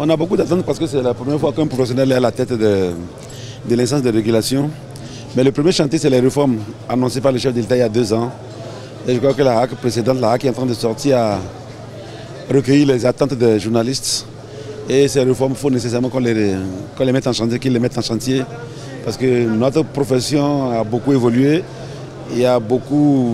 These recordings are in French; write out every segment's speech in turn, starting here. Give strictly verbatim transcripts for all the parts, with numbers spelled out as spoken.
On a beaucoup d'attentes parce que c'est la première fois qu'un professionnel est à la tête de, de l'instance de régulation. Mais le premier chantier, c'est les réformes annoncées par le chef de l'État il y a deux ans. Et je crois que la R A C précédente, la R A C est en train de sortir à recueillir les attentes des journalistes. Et ces réformes, il faut nécessairement qu'on les, qu'on les mette en chantier, qu'ils les mettent en chantier. Parce que notre profession a beaucoup évolué. Il y a beaucoup...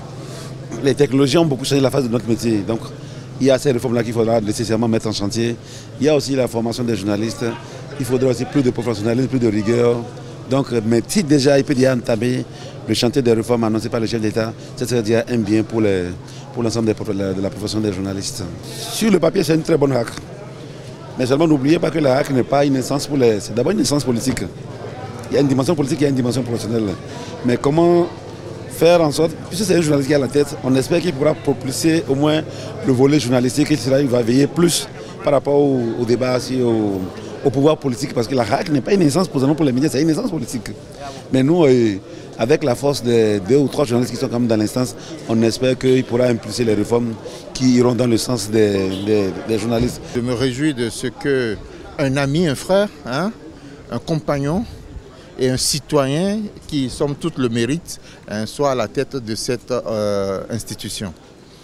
Les technologies ont beaucoup changé la face de notre métier. Donc, il y a ces réformes-là qu'il faudra nécessairement mettre en chantier. Il y a aussi la formation des journalistes. Il faudra aussi plus de professionnalisme, plus de rigueur. Donc, mais si déjà il peut déjà entamer le chantier des réformes annoncées par le chef d'État, ça serait déjà un bien pour l'ensemble pour de la profession des journalistes. Sur le papier, c'est une très bonne R A C. Mais seulement n'oubliez pas que la R A C n'est pas une instance pour les... C'est d'abord une instance politique. Il y a une dimension politique, il y a une dimension professionnelle. Mais comment faire en sorte, puisque c'est un journaliste qui est à la tête, on espère qu'il pourra propulser au moins le volet journalistique, et il va veiller plus par rapport au, au débat, aussi, au, au pouvoir politique, parce que la R A C n'est pas une instance pour les médias, c'est une instance politique. Mais nous, euh, avec la force de deux ou trois journalistes qui sont quand même dans l'instance, on espère qu'il pourra impulser les réformes qui iront dans le sens des, des, des journalistes. Je me réjouis de ce qu'un ami, un frère, hein, un compagnon, et un citoyen qui, somme toute, le mérite, hein, soit à la tête de cette euh, institution.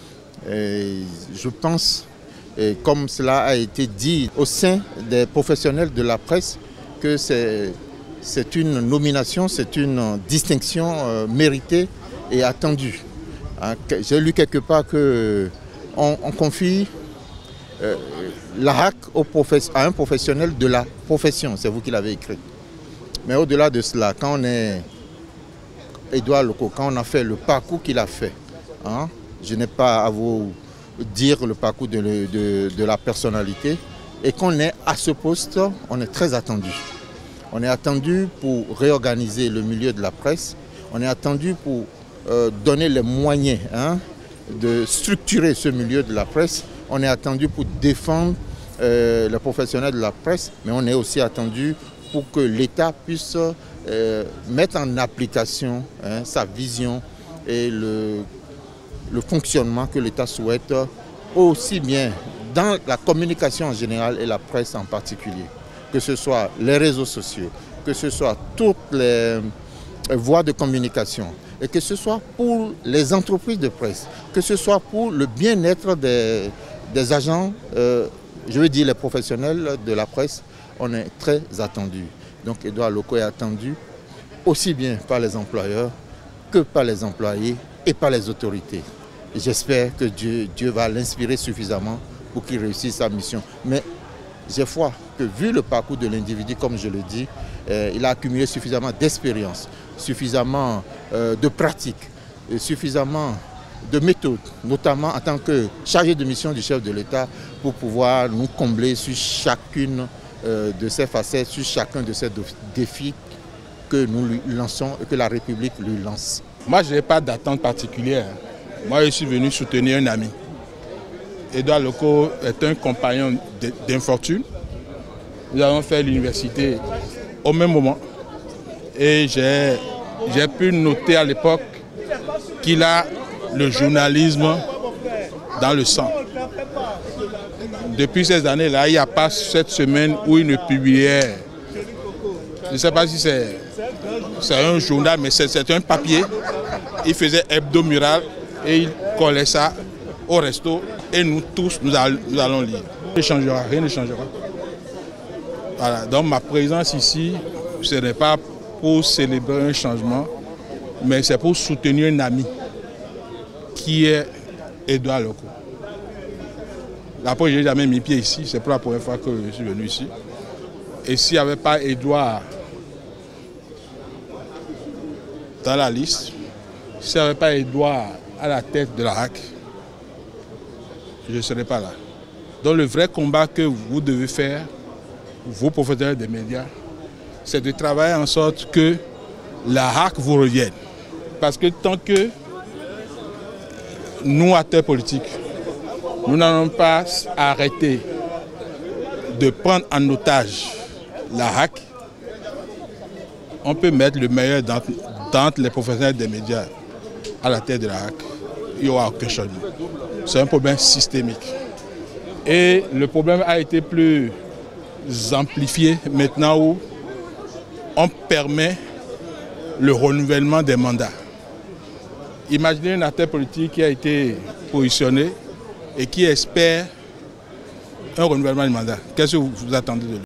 Et je pense, et comme cela a été dit au sein des professionnels de la presse, que c'est une nomination, c'est une distinction euh, méritée et attendue. Hein, j'ai lu quelque part qu'on on confie euh, la R A C au à un professionnel de la profession, c'est vous qui l'avez écrit. Mais au-delà de cela, quand on est Edouard Loko, quand on a fait le parcours qu'il a fait, hein, je n'ai pas à vous dire le parcours de, de, de la personnalité, et qu'on est à ce poste, on est très attendu. On est attendu pour réorganiser le milieu de la presse, on est attendu pour euh, donner les moyens hein, de structurer ce milieu de la presse, on est attendu pour défendre euh, les professionnels de la presse, mais on est aussi attendu pour que l'État puisse euh, mettre en application hein, sa vision et le, le fonctionnement que l'État souhaite, aussi bien dans la communication en général et la presse en particulier. Que ce soit les réseaux sociaux, que ce soit toutes les voies de communication, et que ce soit pour les entreprises de presse, que ce soit pour le bien-être des, des agents, euh, je veux dire les professionnels de la presse, on est très attendu. Donc Edouard Loko est attendu aussi bien par les employeurs que par les employés et par les autorités. J'espère que Dieu, Dieu va l'inspirer suffisamment pour qu'il réussisse sa mission. Mais j'ai foi que vu le parcours de l'individu, comme je le dis, euh, il a accumulé suffisamment d'expérience, suffisamment euh, de pratique, et suffisamment de méthodes, notamment en tant que chargé de mission du chef de l'État, pour pouvoir nous combler sur chacune euh, de ces facettes, sur chacun de ces défis que nous lui lançons et que la République lui lance. Moi, je n'ai pas d'attente particulière. Moi, je suis venu soutenir un ami. Edouard Loko est un compagnon d'infortune. Nous avons fait l'université au même moment. Et j'ai pu noter à l'époque qu'il a le journalisme dans le sang. Depuis ces années-là, il n'y a pas cette semaine où il ne publiait. Je ne sais pas si c'est un journal, mais c'est un papier. Il faisait hebdo-mural et il collait ça au resto. Et nous tous, nous allons, nous allons lire. Rien ne changera, rien ne changera. Voilà, donc ma présence ici, ce n'est pas pour célébrer un changement, mais c'est pour soutenir un ami qui est Edouard Loko. Après, je n'ai jamais mis pied ici, c'est pour la première fois que je suis venu ici. Et s'il n'y avait pas Edouard dans la liste, s'il n'y avait pas Edouard à la tête de la R A C, je ne serais pas là. Donc le vrai combat que vous devez faire, vos professionnels des médias, c'est de travailler en sorte que la R A C vous revienne. Parce que tant que nous, acteurs politiques, nous n'allons pas arrêter de prendre en otage la R A C, on peut mettre le meilleur d'entre les professionnels des médias à la tête de la R A C. Il n'y aura aucun changement. C'est un problème systémique. Et le problème a été plus amplifiés maintenant où on permet le renouvellement des mandats. Imaginez un acteur politique qui a été positionné et qui espère un renouvellement de mandat. Qu'est-ce que vous attendez de lui?